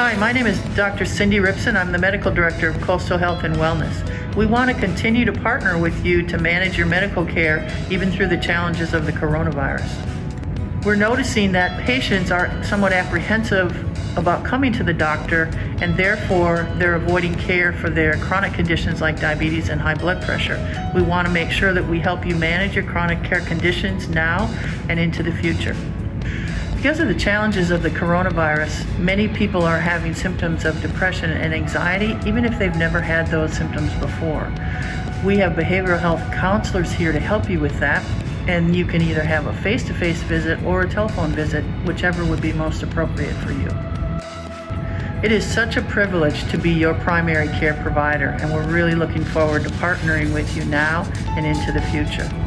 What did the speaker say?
Hi, my name is Dr. Cindy Ripson. I'm the Medical Director of Coastal Health and Wellness. We want to continue to partner with you to manage your medical care even through the challenges of the coronavirus. We're noticing that patients are somewhat apprehensive about coming to the doctor, and therefore they're avoiding care for their chronic conditions like diabetes and high blood pressure. We want to make sure that we help you manage your chronic care conditions now and into the future. Because of the challenges of the coronavirus, many people are having symptoms of depression and anxiety, even if they've never had those symptoms before. We have behavioral health counselors here to help you with that, and you can either have a face-to-face visit or a telephone visit, whichever would be most appropriate for you. It is such a privilege to be your primary care provider, and we're really looking forward to partnering with you now and into the future.